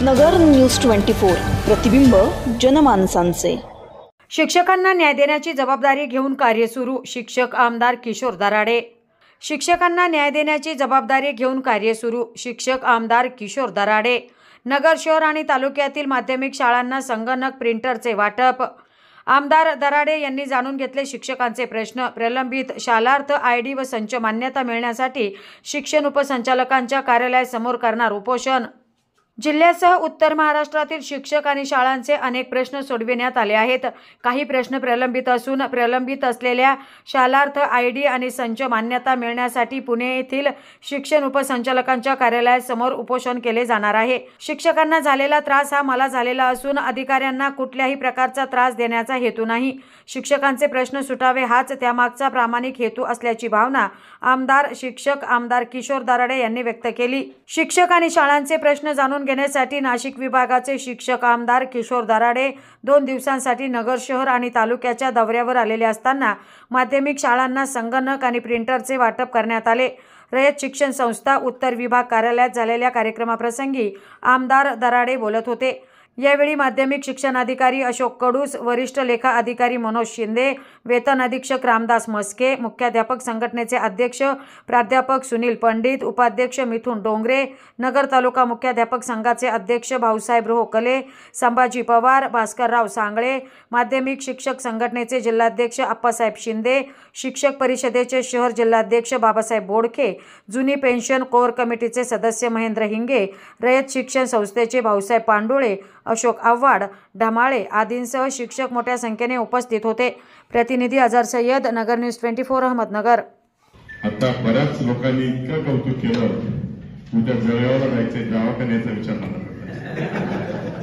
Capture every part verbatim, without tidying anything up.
नगर news twenty four, प्रतिबिंब जनमानसांचे। शिक्षकांना न्याय देण्याची जबाबदारी घेऊन कार्य सुरू। शिक्षक आमदार किशोर दराडे। शिक्षकांना न्याय देण्याची जबाबदारी घेऊन कार्य सुरू। शिक्षक आमदार किशोर दराडे। नगर शहर आणि तालुक्यातील माध्यमिक शाळांना संगणक प्रिंटरचे वाटप। आमदार दराडे यांनी जाणून घेतले शिक्षकांचे प्रश्न। प्रलंबित शालार्थ आयडी व संच मान्यता मिळण्यासाठी शिक्षण उपसंचालकांच्या कार्यालयासमोर करणार उपोषण। जिल्ह्यासह उत्तर महाराष्ट्रातील शिक्षक आणि शाळांचे अनेक प्रश्न सोडविण्यात आले आहेत। काही प्रश्न प्रलंबित असून प्रलंबित असलेल्या शालार्थ आयडी आणि संच मान्यता मिळण्यासाठी पुणे येथील शिक्षण उपसंचालकांच्या कार्यालयासमोर उपोषण केले जाणार आहे। शिक्षकांना झालेला त्रास हा मला झालेला असून अधिकाऱ्यांना कुठल्याही प्रकारचा त्रास देण्याचा हेतू नाही। शिक्षकांचे प्रश्न सुटावे हाच त्यामागचा प्रामाणिक हेतू असल्याची भावना आमदार शिक्षक आमदार किशोर दराडे यांनी व्यक्त केली। शिक्षक आणि शाळांचे प्रश्न जाणून घेण्यासाठी नाशिक विभागाचे शिक्षक आमदार किशोर दराडे दोन दिवसांसाठी नगर शहर आणि तालुक्याच्या दौऱ्यावर आलेले असताना माध्यमिक शाळांना संगणक आणि प्रिंटरचे वाटप करण्यात आले। रयत शिक्षण संस्था उत्तर विभाग कार्यालयात झालेल्या कार्यक्रमाप्रसंगी आमदार दराडे बोलत होते। यावेळी माध्यमिक शिक्षणाधिकारी अशोक कडूस, वरिष्ठ लेखा अधिकारी मनोज शिंदे, वेतन अधीक्षक रामदास मस्के, मुख्याध्यापक संघटनेचे अध्यक्ष प्राध्यापक सुनील पंडित, उपाध्यक्ष मिथुन डोंगरे, नगर तालुका मुख्याध्यापक संघाचे अध्यक्ष भाऊसाहेब रोहकले, संभाजी पवार, भास्करराव सांगळे, माध्यमिक शिक्षक संघटनेचे जिल्हाध्यक्ष आप्पासाहेब शिंदे, शिक्षक परिषदेचे शहर जिल्हाध्यक्ष बाबासाहेब बोडखे, जुनी पेन्शन कोर कमिटीचे सदस्य महेंद्र हिंगे, रयत शिक्षण संस्थेचे भाऊसाहेब पांडुळे, अशोक आव्हाड, ढमाळे आदींसह शिक्षक मोठ्या संख्येने उपस्थित होते। प्रतिनिधी Azhar Sayyed, Nagar news twenty four, Ahmednagar. आता बऱ्याच लोकांनी इतकं कौतुक केलं, उद्या जळगावला जायचंय, दवाखान्याचा विचार मला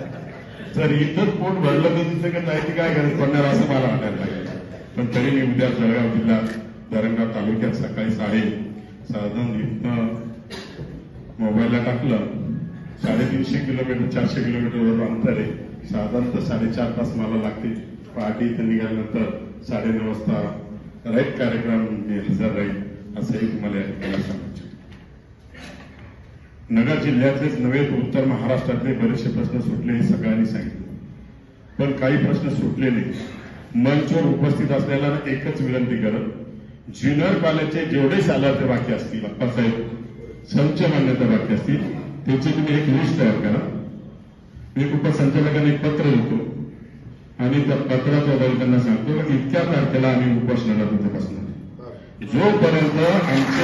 जर इथंच पोट भरलं तर तिथं का जायची काय गरज पडणार असं मला वाटायला लागेल। पण तरी मी उद्या जळगाव जिल्हा धरणगाव तालुक्यात सकाळी साडे साधारण इथनं मोबाईलला टाकलं, साडेतीनशे किलोमीटर चारशे किलोमीटरवर अंतर आहे। साधारणतः साडेचार तास मला लागते। पहाटे इथं निघाल्यानंतर साडेनऊ वाजता राईट कार्यक्रम मी हजर राहील असंही तुम्हाला या ठिकाणी सांगायचं। नगर जिल्ह्यातलेच नव्हे तर उत्तर महाराष्ट्रातले बरेचसे प्रश्न सुटले हे सगळ्यांनी सांगितलं, पण काही प्रश्न सुटले नाही। मंचवर उपस्थित असलेला एकच विनंती करत, ज्युनियर कॉलेजचे जेवढे शालार्थ बाकी असतील, अप्पासाहेब संच मान्यता बाकी असतील, त्याची तुम्ही एक लिस्ट तयार करा। मी उपसंचालकांना एक पत्र लिहितो आणि त्या पत्राच्या आधारे त्यांना सांगतो की इतक्या तारखेला आम्ही उपोषणाला तिथे बसणार। जोपर्यंत आमचे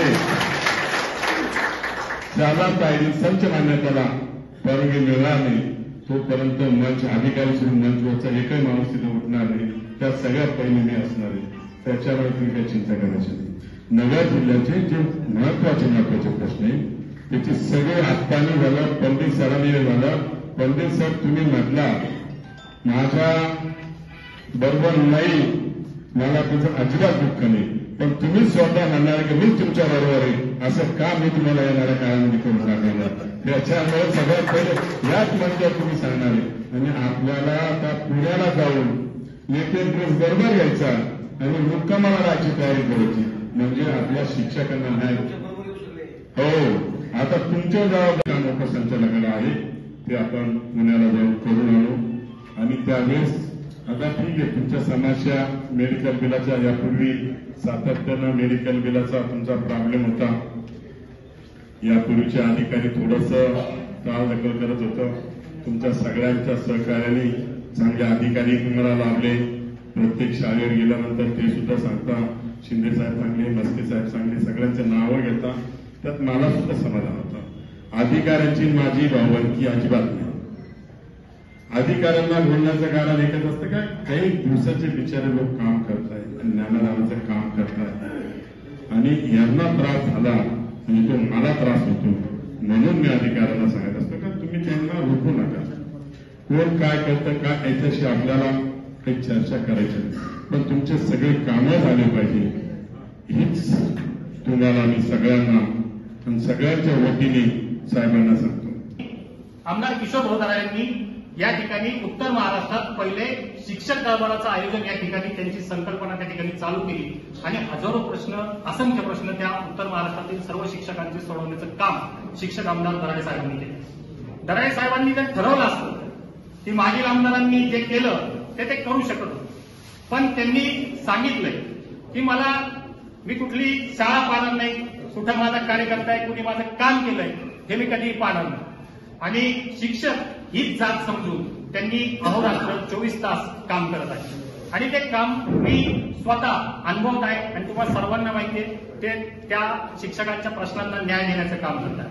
शालार्थ आयडी संच मान्यतेला परवानगी मिळणार नाही तोपर्यंत मंच अधिकारी सोडून मंचवरचा एकही माणूस तिथे उठणार नाही। त्या सगळ्यात पहिले मी असणार आहे, त्याच्यावर तुम्ही काही चिंता करायची नाही। नगर जिल्ह्याचे जे महत्वाचे महत्वाचे प्रश्न आहे त्याचे सगळे हातपाणी झालं। पंडित सरांनी झालं, पंडित सर तुम्ही म्हटला माझ्या बरोबर नाही, मला त्याचं अजिबात दुःख नाही, पण तुम्ही स्वतः म्हणणार की मी तुमच्या बरोबर आहे, असं का मी तुम्हाला येणाऱ्या काळामध्ये करून दाखवणार। त्याच्यामुळे सगळ्यात पहिले याच मंचावर तुम्ही सांगणार आहे आणि आपल्याला आता पुण्याला जाऊन येथे ड्रेस बरोबर घ्यायचा आणि मुक्कामाला राहायची तयारी करायची, म्हणजे आपल्या शिक्षकांना नाही। हो, आता तुमच्या जबाबदारी उपसंचालकाला आहे ते आपण पुण्याला जाऊन करून आणू आणि त्यावेळेस आता ठीक आहे, तुमच्या समस्या मेडिकल बिलाच्या यापूर्वी सातत्यानं मेडिकल बिलाचा तुमचा प्रॉब्लेम होता। यापूर्वीचे अधिकारी थोडस टाळाटळ करत होतं, तुमच्या सगळ्यांच्या सहकार्याने चांगले अधिकारी तुम्हाला लाभले। प्रत्येक शाळेवर गेल्यानंतर ते सुद्धा सांगता शिंदे साहेब चांगले, मस्के साहेब चांगले, सगळ्यांचे नावं घेता, त्यात मला सुद्धा समाधान होतं। अधिकाऱ्यांची माझी भावंकी अजिबात नाही। अधिकाऱ्यांना बोलण्याचं कारण एकच असतं का काही दिवसाचे बिचारे लोक काम करतायत, ज्ञानदानाचं काम करतायत आणि यांना त्रास झाला म्हणजे तो मला त्रास होतो, म्हणून मी अधिकाऱ्यांना सांगत असतो का तुम्ही त्यांना रोखू नका। कोण काय करतं का याच्याशी आपल्याला काही चर्चा करायची नाही, पण तुमचे सगळे कामं झाले पाहिजे हीच तुम्हाला मी सगळ्यांना आणि सगळ्यांच्या वतीने साहेबांना सांगतो। आमदार किशोर दराडे यांनी या ठिकाणी उत्तर महाराष्ट्रात पहिले शिक्षक दरबाराचं आयोजन या ठिकाणी त्यांची संकल्पना त्या ठिकाणी चालू केली आणि हजारो प्रश्न असंख्य प्रश्न त्या उत्तर महाराष्ट्रातील सर्व शिक्षकांचे सोडवण्याचं काम शिक्षक आमदार दराडे साहेबांनी केले। दराडे साहेबांनी जर ठरवलं असतं की मागील आमदारांनी जे केलं ते ते करू शकत होते, पण त्यांनी सांगितलंय की मला मी कुठली शाळा पाहणार नाही, कुठं माझा कार्यकर्ता आहे, कुणी माझं काम केलंय हे मी कधीही पाहणार नाही. आणि शिक्षक हीच जात समजून त्यांनी अहोरात्र चोवीस तास काम करत आहे आणि ते काम मी स्वतः अनुभवत आहे आणि तुम्हाला सर्वांना माहिती आहे ते त्या शिक्षकांच्या प्रश्नांना न्याय देण्याचं काम करतात.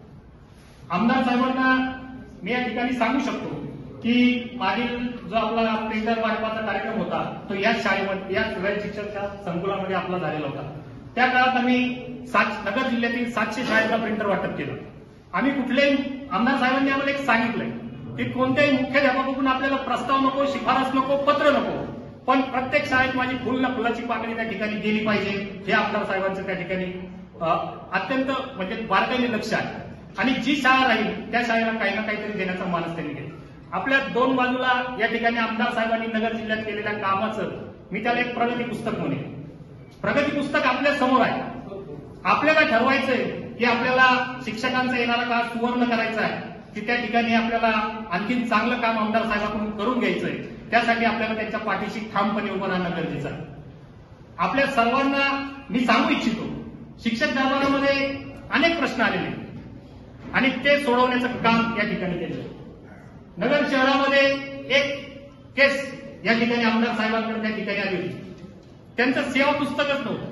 आमदार साहेबांना मी या ठिकाणी सांगू शकतो की मागील जो आपला प्रिंटर वाटपाचा कार्यक्रम होता तो याच शाळेमध्ये याच रयत शिक्षण संकुलामध्ये आपला झालेला होता. त्या काळात आम्ही सात नगर जिल्ह्यातील सातशे शाळेचा प्रिंटर वाटप केलं. आम्ही कुठल्याही आमदार साहेबांनी आम्हाला एक सांगितलंय की कोणत्याही मुख्याध्यापकाकडून आपल्याला प्रस्ताव नको, शिफारस नको, पत्र नको, पण प्रत्येक शाळेत माझी फुल ना फुलाची पाकळी त्या ठिकाणी गेली पाहिजे हे आमदार साहेबांचं त्या ठिकाणी अत्यंत म्हणजे बारकाईने लक्ष आहे. आणि जी शाळा राहील त्या शाळेला काही ना काहीतरी देण्याचा मानस त्यांनी केला. आपल्या दोन बाजूला या ठिकाणी आमदार साहेबांनी नगर जिल्ह्यात केलेल्या कामाचं मी त्याला एक प्रगती पुस्तक म्हणेन. प्रगती पुस्तक आपल्या समोर आहे. आपल्याला ठरवायचंय की आपल्याला शिक्षकांचा येणारा काळ सुवर्ण करायचा आहे की त्या ठिकाणी आपल्याला आणखीन चांगलं काम आमदार साहेबांकडून करून घ्यायचंय. त्यासाठी आपल्याला त्यांच्या पाठीशी ठामपणे उभं राहणं गरजेचं आहे. आपल्या सर्वांना मी सांगू इच्छितो शिक्षक दरबारामध्ये अनेक प्रश्न आलेले आणि ते सोडवण्याचं काम या ठिकाणी केलं. नगर शहरामध्ये एक केस या ठिकाणी आमदार साहेबांकडे त्या ठिकाणी आली होती. त्यांचं सेवा पुस्तकच नव्हतं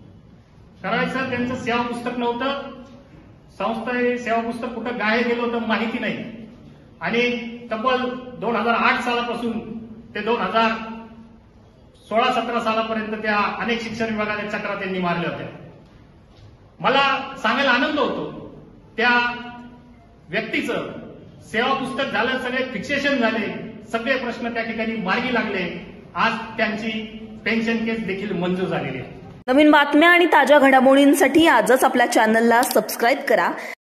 करायचं, त्यांचं सेवा पुस्तक नव्हतं. संस्था सेवा पुस्तक कुठं गायब गेलं होतं माहिती नाही. आणि तब्बल दोन हजार आठ सालापासून ते दोन हजार सोळा सतरा सालापर्यंत त्या अनेक शिक्षण विभागाच्या चक्रा त्यांनी मारल्या होत्या. मला सांगायला आनंद होतो त्या व्यक्तीचं सेवा पुस्तक झालं, सगळे फिक्सेशन झाले, सगळे प्रश्न त्या ठिकाणी मार्गी लागले. आज त्यांची पेन्शन केस देखील मंजूर झालेली आहे. नवीन बातम्या आणि ताज्या घडामोडींसाठी आजच आपल्या चॅनलला सबस्क्राईब करा.